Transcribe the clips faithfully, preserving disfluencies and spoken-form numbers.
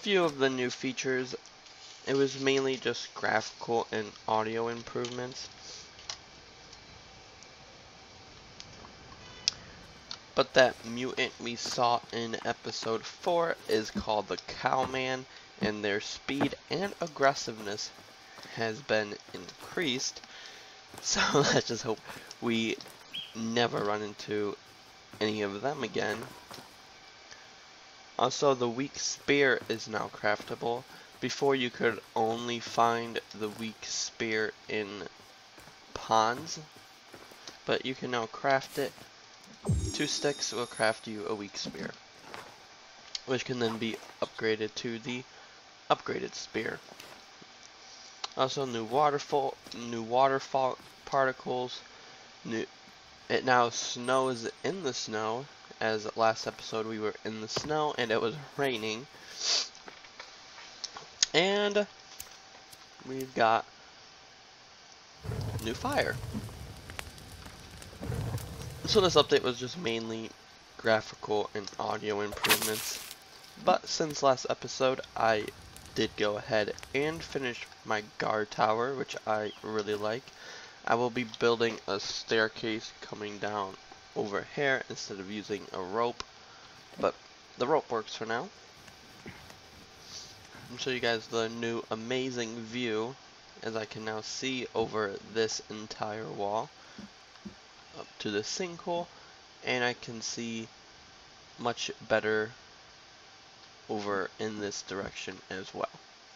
few of the new features. It was mainly just graphical and audio improvements. But that mutant we saw in episode four is called the Cowman, and their speed and aggressiveness has been increased. So let's just hope we never run into any of them again. Also, the weak spear is now craftable. Before, you could only find the weak spear in ponds, but you can now craft it. Two sticks will craft you a weak spear, which can then be upgraded to the upgraded spear. Also, new waterfall, new waterfall particles. New, it now snows in the snow. As last episode, we were in the snow and it was raining. And we've got new fire. So this update was just mainly graphical and audio improvements. But since last episode, I did go ahead and finish my guard tower, which I really like. I will be building a staircase coming down over here instead of using a rope. But the rope works for now. I'll show you guys the new amazing view, as I can now see over this entire wall up to the sinkhole, and I can see much better over in this direction as well.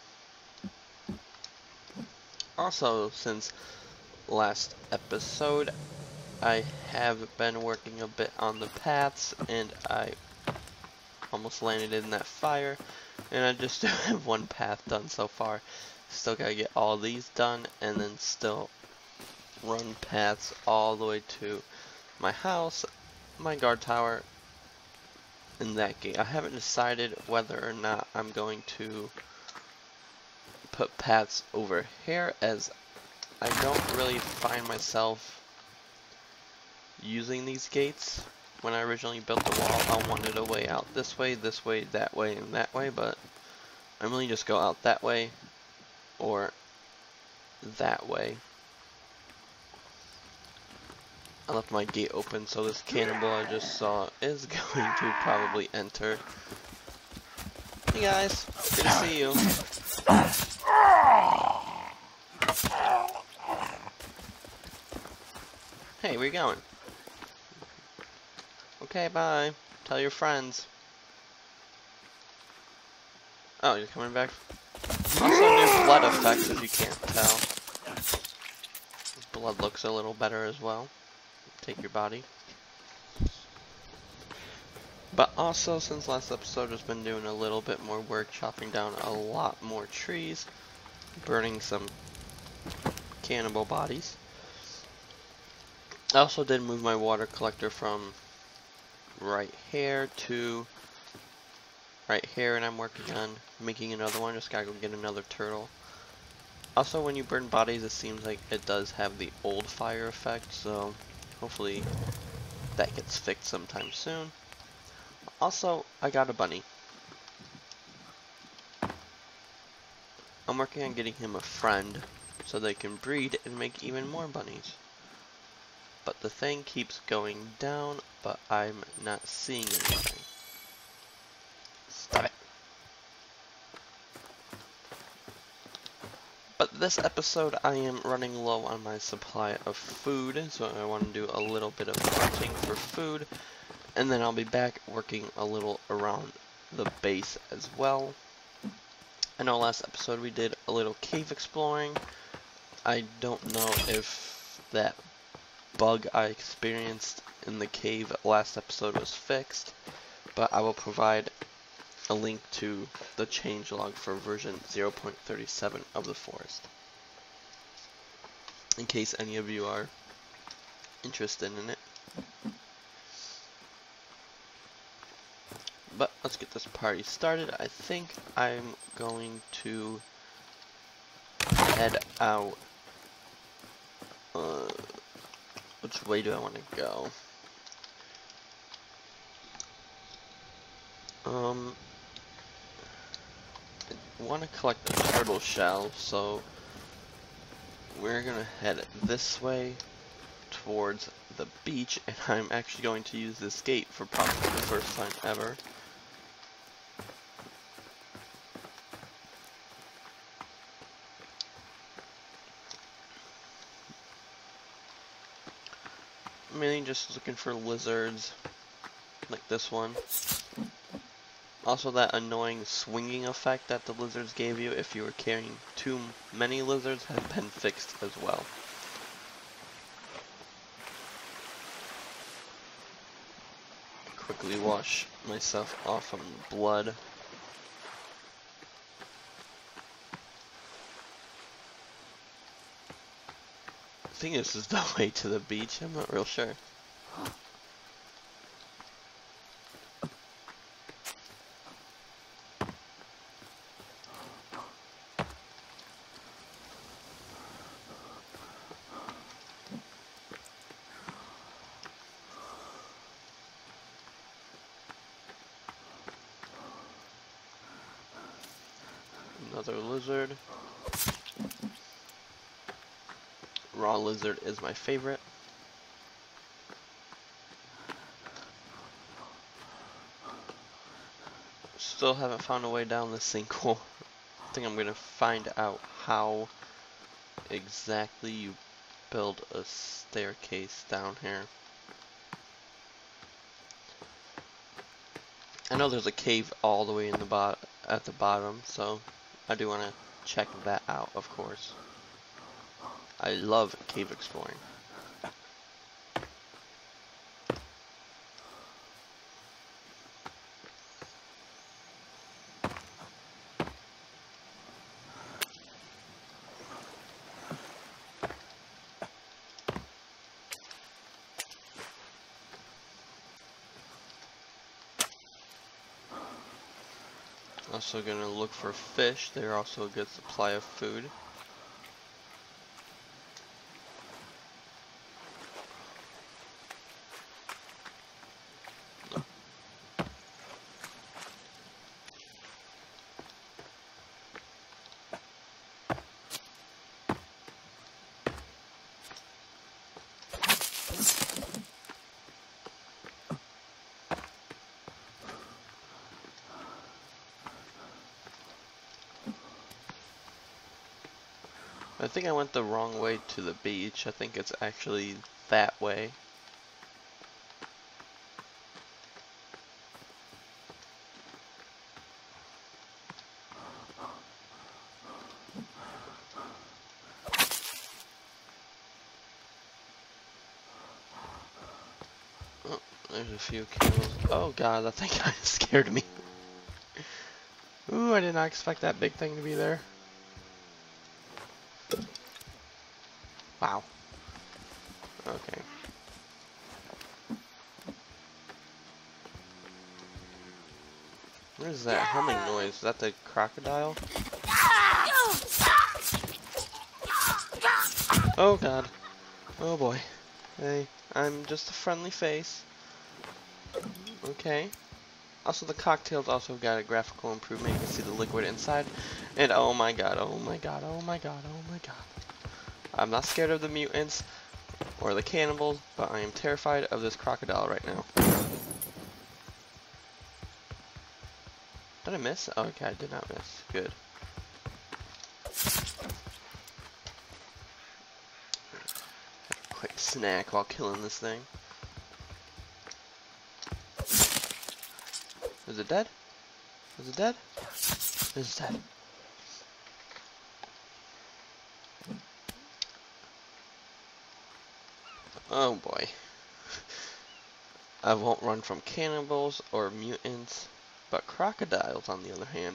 Also, since last episode, I have been working a bit on the paths, and I almost landed in that fire, and I just have one path done so far. Still gotta get all these done, and then still run paths all the way to my house, my guard tower, and that gate. I haven't decided whether or not I'm going to put paths over here, as I don't really find myself using these gates. When I originally built the wall, I wanted a way out this way, this way, that way, and that way, but I really just go out that way or that way. I left my gate open, so this cannibal I just saw is going to probably enter. Hey guys, good to see you. Hey, where you going? Okay, bye. Tell your friends. Oh, you're coming back? Also, new blood effects, if you can't tell. Blood looks a little better as well. Take your body. But also, since last episode, I've been doing a little bit more work, chopping down a lot more trees, burning some cannibal bodies. I also did move my water collector from right here to right here, and I'm working on making another one. Just gotta go get another turtle. Also, when you burn bodies, it seems like it does have the old fire effect, so hopefully that gets fixed sometime soon. Also, I got a bunny. I'm working on getting him a friend so they can breed and make even more bunnies. But the thing keeps going down, but I'm not seeing anything. Stop it. But this episode, I am running low on my supply of food, so I want to do a little bit of hunting for food, and then I'll be back working a little around the base as well. I know last episode we did a little cave exploring. I don't know if that bug I experienced in the cave last episode was fixed, but I will provide a link to the changelog for version zero point thirty-seven of the forest, in case any of you are interested in it. But let's get this party started. I think I'm going to head out. Uh, which way do I want to go? Um, want to collect a turtle shell, so we're gonna head this way towards the beach, and I'm actually going to use this gate for probably the first time ever. Mainly just looking for lizards, like this one. Also, that annoying swinging effect that the lizards gave you if you were carrying too many lizards has been fixed as well. Quickly wash myself off from blood. I think this is the way to the beach, I'm not real sure. Another lizard. Raw lizard is my favorite. Still haven't found a way down this sinkhole. I think I'm gonna find out how exactly you build a staircase down here. I know there's a cave all the way in the bot at the bottom, so I do want to check that out, of course. I love cave exploring. Also gonna look for fish. They're also a good supply of food. I think I went the wrong way to the beach. I think it's actually that way. Oh, there's a few camels. Oh god, that thing kind of scared me. Ooh, I did not expect that big thing to be there. Wow. Okay. What is that humming noise? Is that the crocodile? Oh god. Oh boy. Hey, I'm just a friendly face. Okay. Also, the cocktail's also got a graphical improvement. You can see the liquid inside. And oh my god, oh my god, oh my god, oh my god. I'm not scared of the mutants or the cannibals, but I am terrified of this crocodile right now. Did I miss? Oh, okay, I did not miss. Good. Quick snack while killing this thing. Is it dead? Is it dead? Is it dead? Oh boy. I won't run from cannibals or mutants, but crocodiles on the other hand.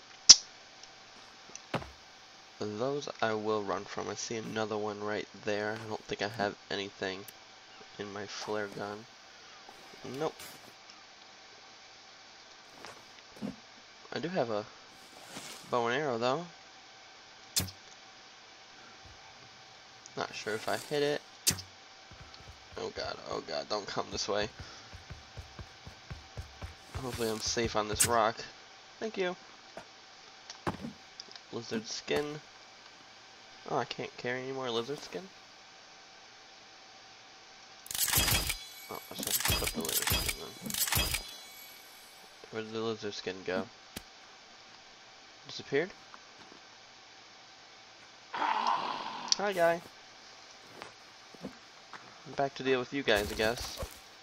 Those I will run from. I see another one right there. I don't think I have anything in my flare gun. Nope. I do have a bow and arrow though. Not sure if I hit it. Oh god, oh god, don't come this way. Hopefully I'm safe on this rock. Thank you. lizard skin. Oh, I can't carry any more lizard skin? Oh, I should put the lizard skin then. Where did the lizard skin go? Disappeared? Hi, guy. I'm back to deal with you guys, I guess.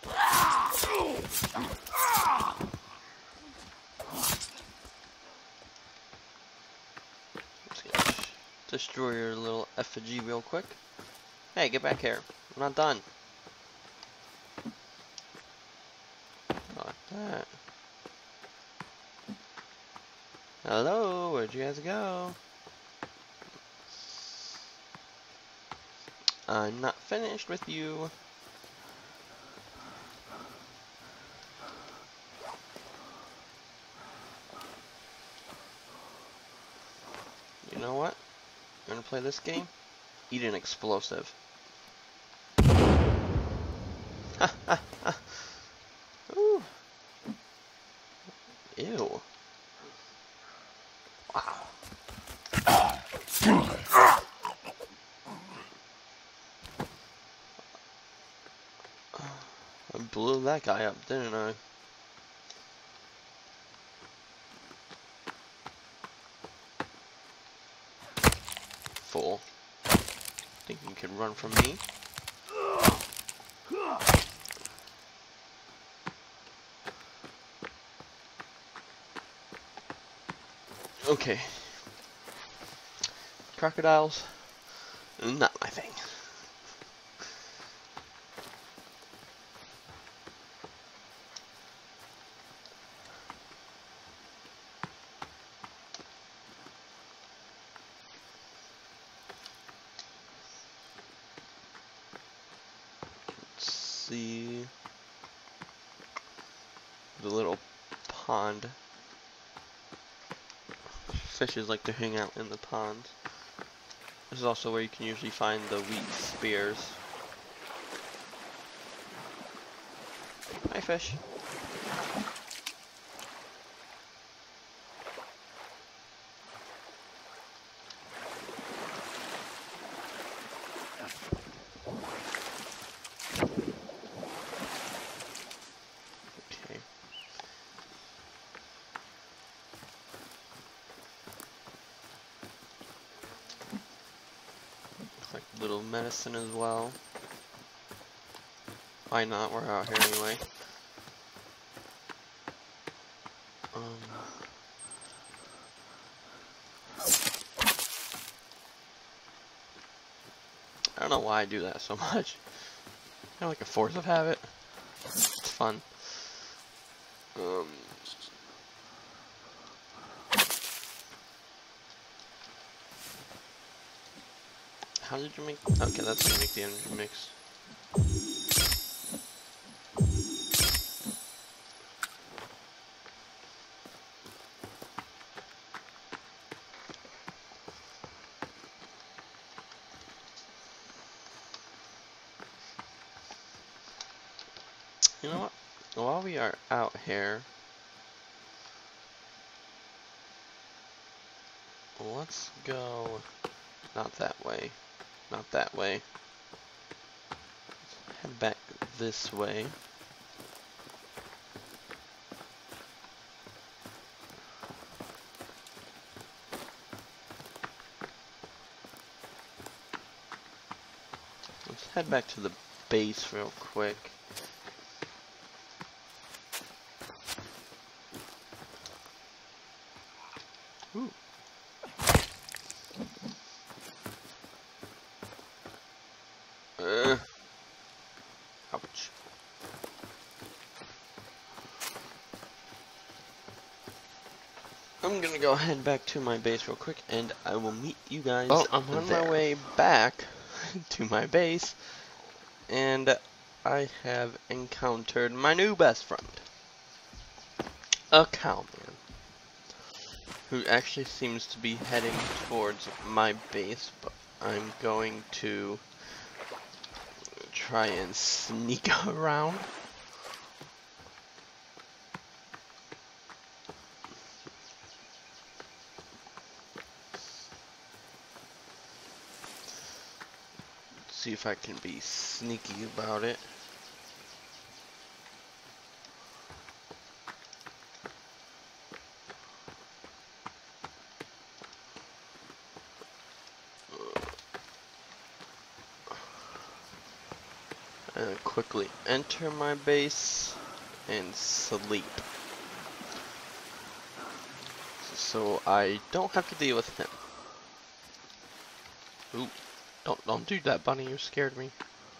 Destroy your little effigy real quick. Hey, get back here. I'm not done. Like that. Hello, where'd you guys go? I'm not finished with you. You know what? You wanna play this game? Eat an explosive. Ha ha ha. Ooh. Ew. Wow. I blew that guy up, didn't I? Fool. Think you can run from me? Okay. Crocodiles, not my thing. Let's see. The little pond. Fishes like to hang out in the pond. This is also where you can usually find the wheat spears. Hi, fish. Okay. Like little medicine as well. Why not? We're out here anyway. Um, I don't know why I do that so much. Kind of like a force of habit. It's fun. Um, how did you make? Okay, that's how you make the energy mix. You know what? While we are out here, let's go. Not that way. Not that way. Let's head back this way. Let's head back to the base real quick. Ooh. Uh. Ouch. I'm gonna go head back to my base real quick, and I will meet you guys. Well, I'm on there. my way back to my base, and I have encountered my new best friend, a cowman, who actually seems to be heading towards my base, but I'm going to try and sneak around. See if I can be sneaky about it. And quickly enter my base and sleep. So I don't have to deal with him. Ooh, don't don't do that, bunny. You scared me.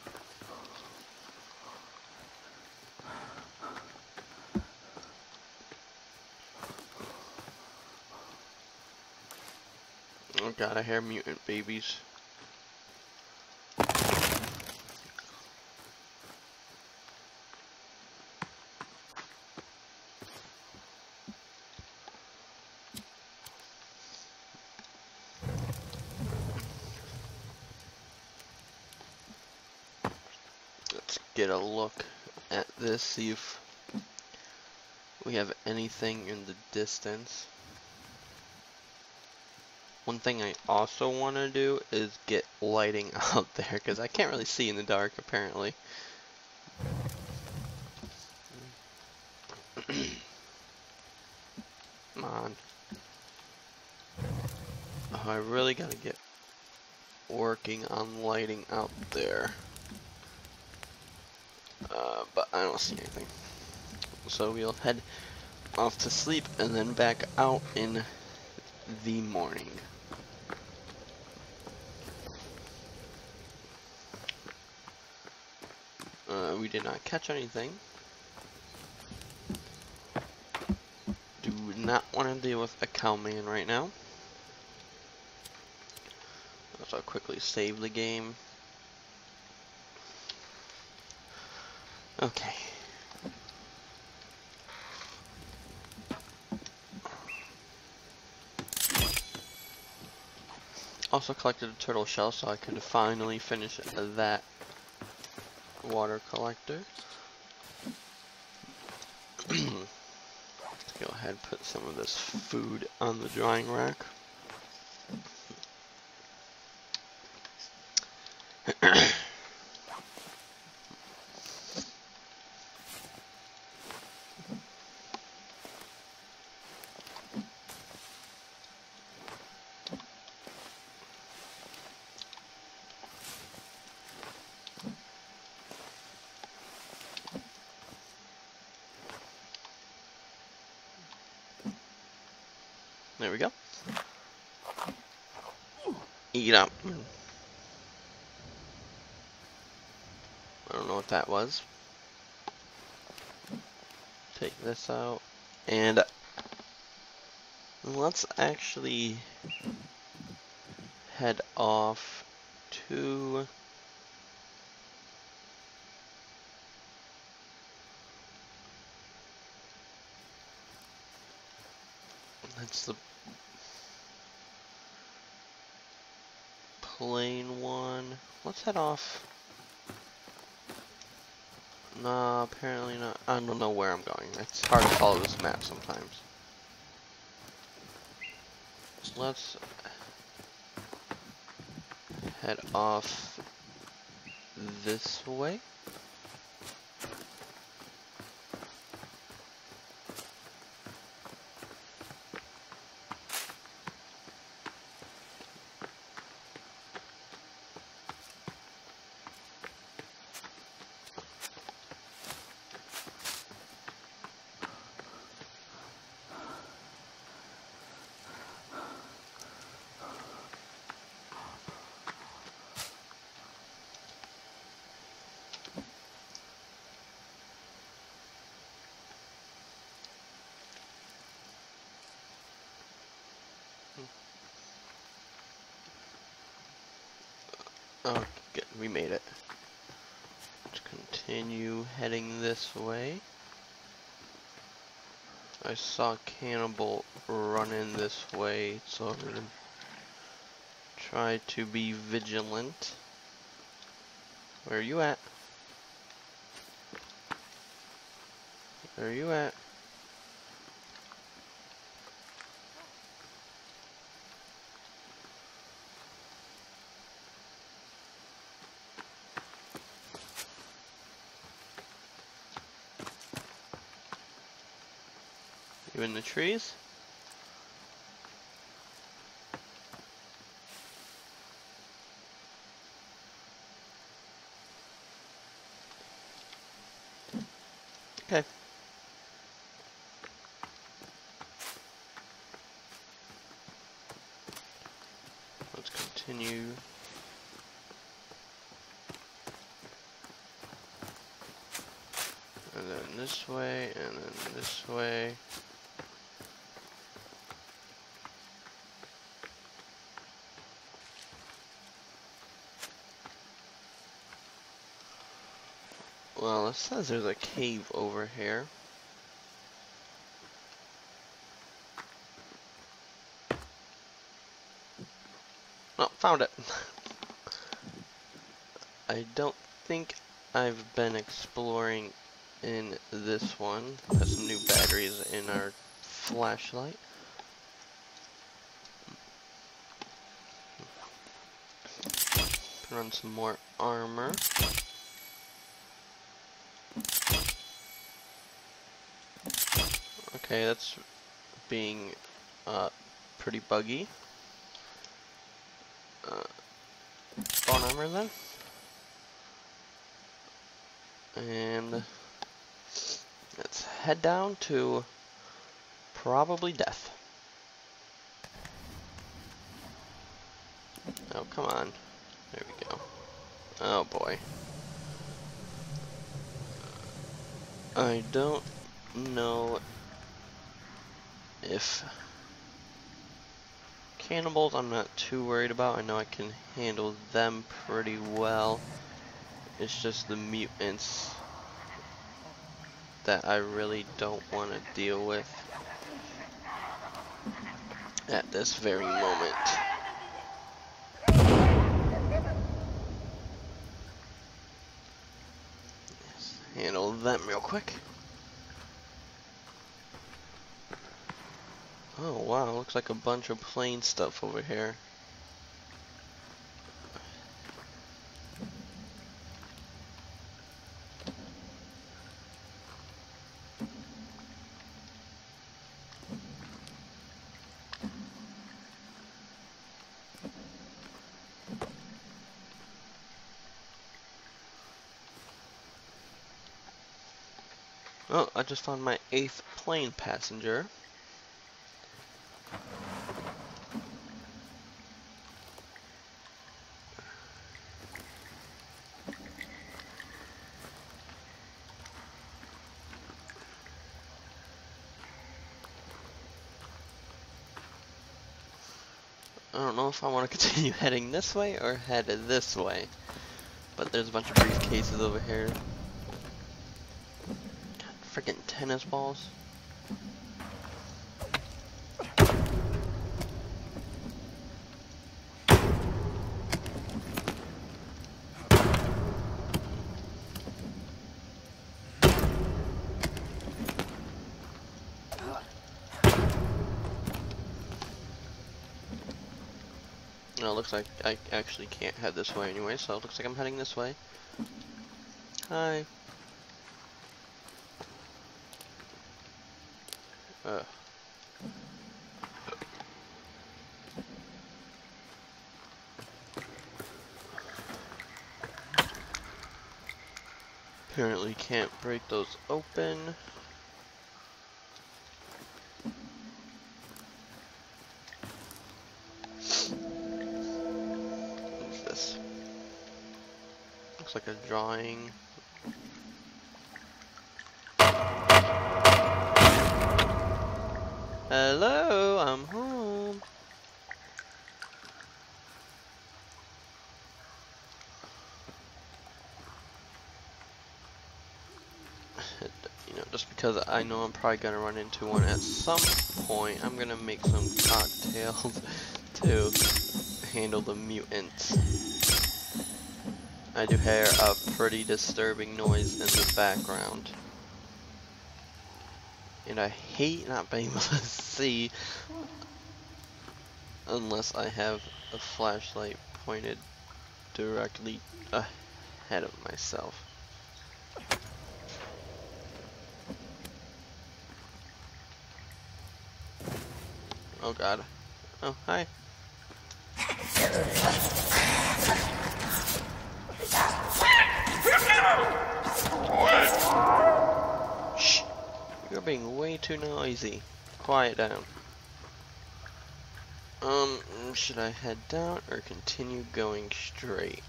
Oh god, I hear mutant babies. Let's get a look at this, see if we have anything in the distance. One thing I also want to do is get lighting out there, because I can't really see in the dark, apparently. Come on. Oh, I really gotta get working on lighting out there. Uh, but I don't see anything. So we'll head off to sleep and then back out in the morning. Uh, we did not catch anything. Do not want to deal with a cowman right now. So I'll quickly save the game. Okay. Also collected a turtle shell so I could finally finish that water collector. Let's go ahead and put some of this food on the drying rack. There we go. Eat up. I don't know what that was. Take this out. And let's actually head off to that's the plain one. Let's head off. Nah, apparently not. I don't know where I'm going. It's hard to follow this map sometimes. Let's head off this way. Oh, good. We made it. Let's continue heading this way. I saw Cannibal running this way, so I'm gonna try to be vigilant. Where are you at? Where are you at? You in the trees? Okay. Let's continue. And then this way, and then this way. Well, it says there's a cave over here. Oh, found it. I don't think I've been exploring in this one. Got some new batteries in our flashlight. Put on some more armor. Okay, that's being uh, pretty buggy. Uh, bone armor then. And let's head down to probably death. Oh, come on. There we go. Oh boy. I don't know if cannibals I'm not too worried about. I know I can handle them pretty well. It's just the mutants that I really don't want to deal with at this very moment. Let's handle them real quick. Oh wow, looks like a bunch of plain stuff over here. Oh, I just found my eighth plane passenger. I don't know if I want to continue heading this way or head this way. But there's a bunch of briefcases over here. Freaking tennis balls. No, it looks like I actually can't head this way anyway, so it looks like I'm heading this way. Hi. Ugh. Apparently can't break those open. What's this? Looks like a drawing. Hello, I'm home. You know, just because I know I'm probably gonna run into one at some point, I'm gonna make some cocktails to handle the mutants. I do hear a pretty disturbing noise in the background. And I hate not being able to see unless I have a flashlight pointed directly ahead of myself. Oh god. Oh, hi. Shh. You're being way too noisy. Quiet down. Um, should I head down or continue going straight?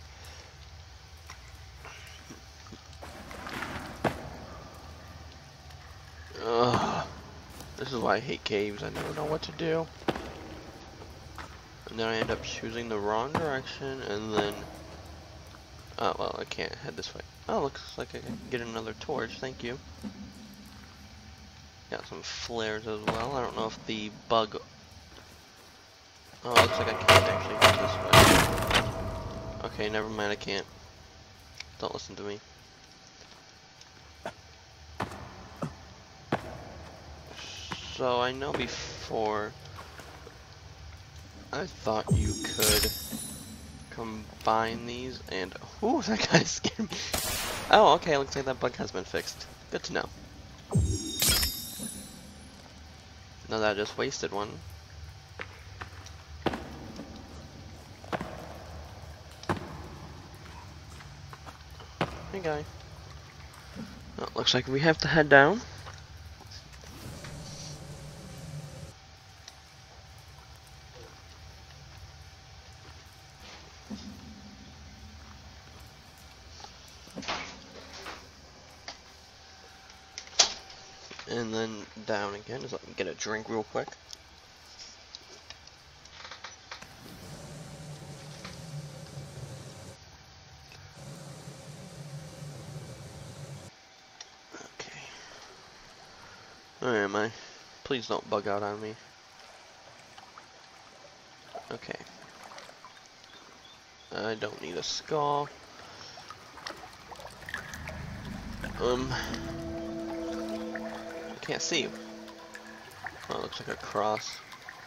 Ugh. This is why I hate caves. I never know what to do. And then I end up choosing the wrong direction, and then... Oh, well, I can't head this way. Oh, looks like I can get another torch. Thank you. Got some flares as well. I don't know if the bug... Oh, looks like I can't actually head this way. Okay, never mind, I can't. Don't listen to me. So, I know before... I thought you could combine these and... Ooh, that guy scared me. Oh, okay, looks like that bug has been fixed. Good to know. No, that I just wasted one. Hey, guy. Oh, looks like we have to head down. And then down again. Just let me get a drink real quick. Okay. Where am I? Please don't bug out on me. Okay. I don't need a skull. Um... I can't see you. Oh, it looks like a cross.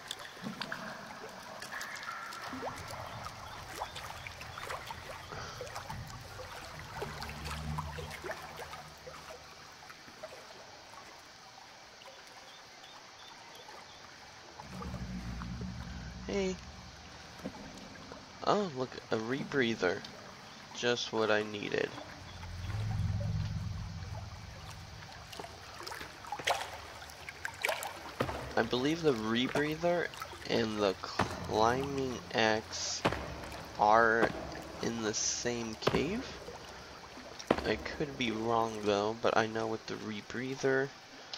Hey. Oh, look, a rebreather. Just what I needed. I believe the rebreather and the climbing axe are in the same cave. I could be wrong though, but I know with the rebreather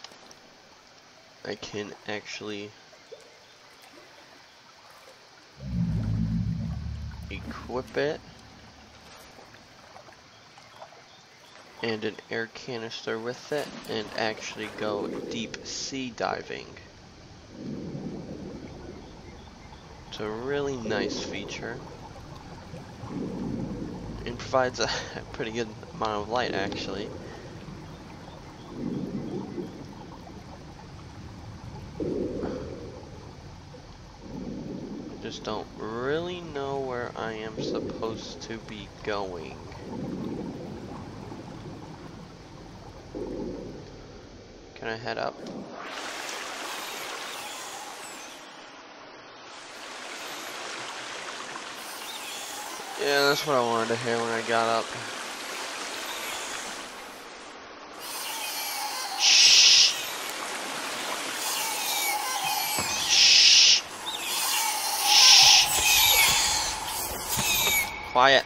I can actually equip it and an air canister with it and actually go deep sea diving. It's a really nice feature. It provides a pretty good amount of light actually. Just don't really know where I am supposed to be going. Can I head up? Yeah, that's what I wanted to hear when I got up. Shh. Shh. Shh. Quiet.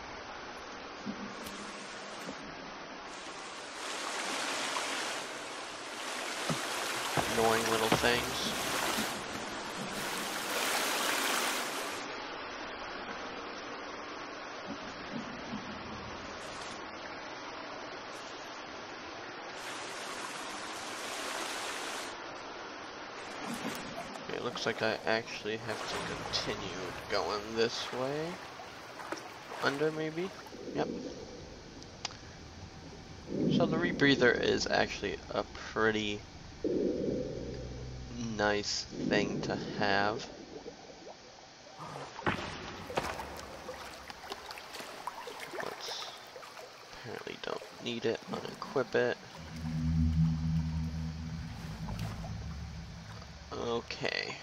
Annoying little things. Looks like I actually have to continue going this way. Under, maybe? Yep. So the rebreather is actually a pretty nice thing to have. Let's apparently don't need it, unequip it. Okay.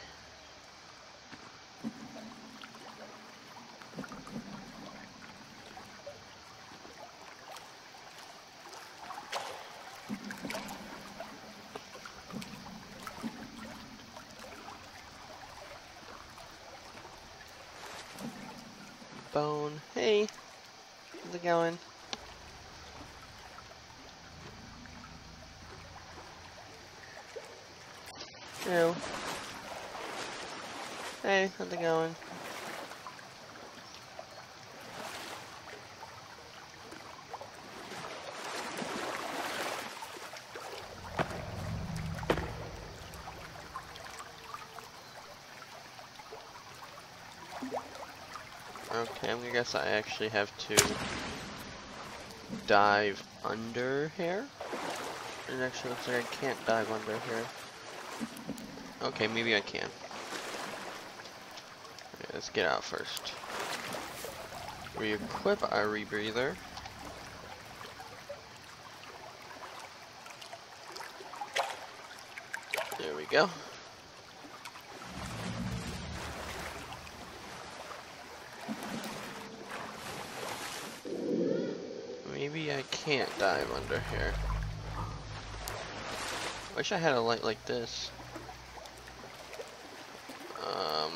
Bone. Hey, how's it going? Hello. Hey, how's it going? Okay, I'm gonna guess I actually have to dive under here. It actually looks like I can't dive under here. Okay, maybe I can. Okay, let's get out first. Re-equip our rebreather. There we go. Maybe I can't dive under here. Wish I had a light like this. Um,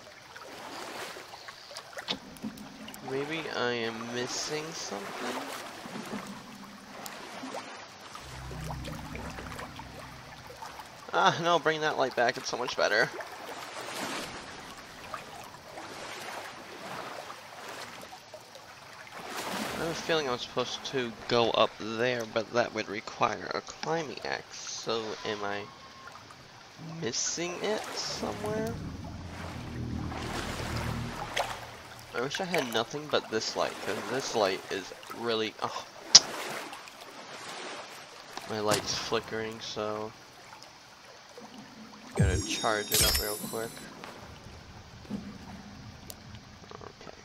maybe I am missing something. Ah, no, bring that light back. It's so much better. I have a feeling I'm supposed to go up there, but that would require a climbing axe. So am I missing it somewhere? I wish I had nothing but this light, because this light is really... Oh. My light's flickering, so... Gotta charge it up real quick. Okay.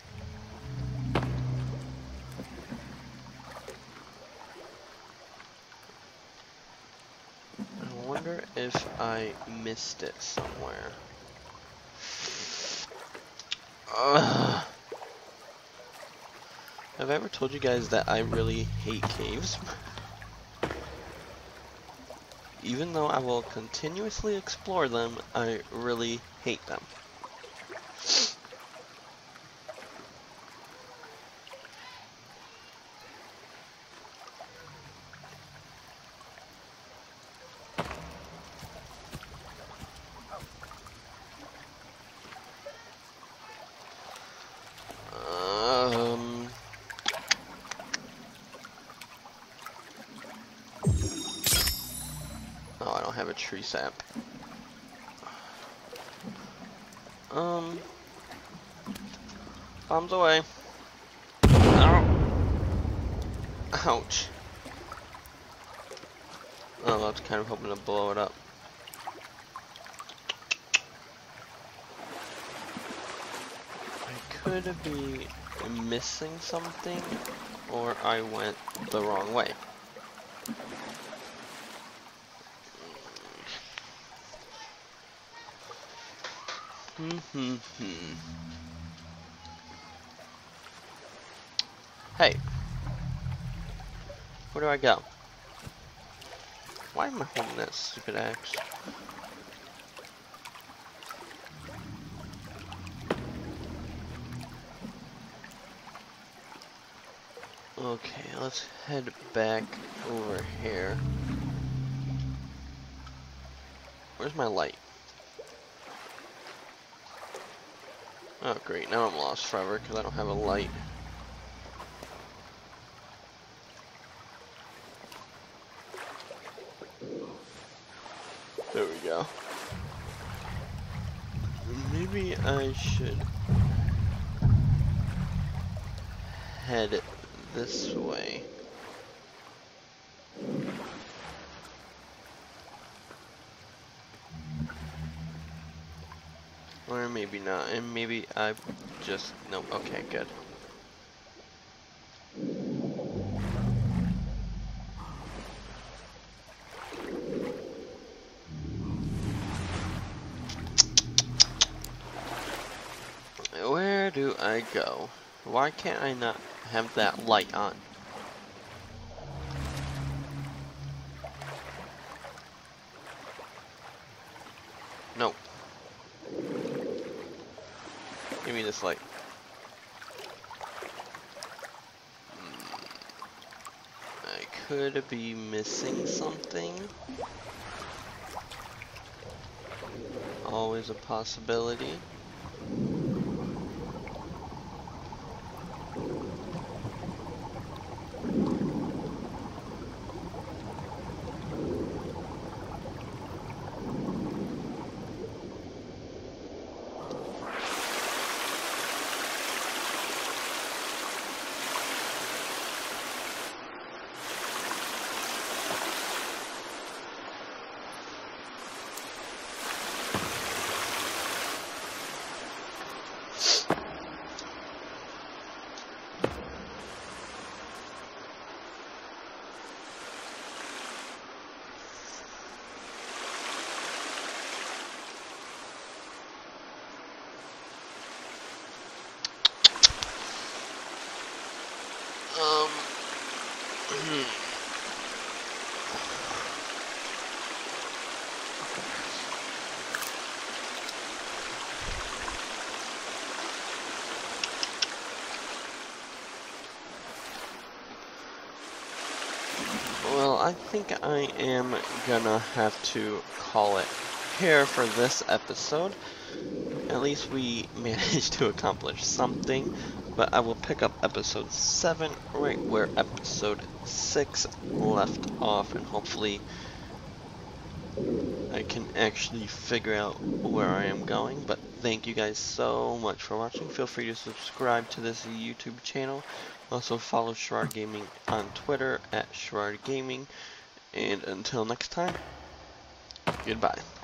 I wonder if I missed it somewhere. Ugh. Have I ever told you guys that I really hate caves? Even though I will continuously explore them, I really hate them. Um... Oh, I don't have a tree sap. Um... Bombs away. Ow! Ouch. Oh, I was kind of hoping to blow it up. I could be missing something, or I went the wrong way. Hmm hmm hmm. Hey. Where do I go? Why am I holding that stupid axe? Okay, let's head back over here. Where's my light? Oh great, now I'm lost forever because I don't have a light. There we go. Maybe I should head this way. Or maybe not, and maybe I just, no, okay, good. I go. Why can't I not have that light on? No. Give me this light. I could be missing something. Always a possibility. Um, hmm. Well, I think I am gonna have to call it here for this episode. At least we managed to accomplish something, but I will pick up episode seven right where episode six left off, and hopefully I can actually figure out where I am going. But thank you guys so much for watching. Feel free to subscribe to this YouTube channel. Also follow Sherrard Gaming on Twitter at Sherrard Gaming. And until next time, goodbye.